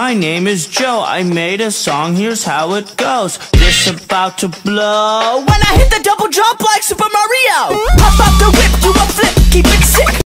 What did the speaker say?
my name is Joe. I made a song, here's how it goes. This about to blow. When I hit the double jump like Super Mario. Pop up the whip, do a flip, keep it sick.